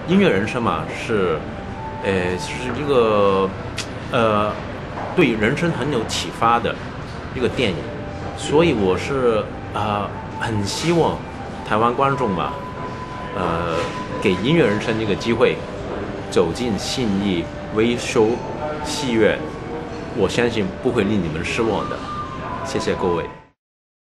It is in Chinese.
音乐人生嘛，是一个对人生很有启发的一个电影，所以我是很希望台湾观众嘛，给音乐人生一个机会，走进信义微修戏院，我相信不会令你们失望的。谢谢各位。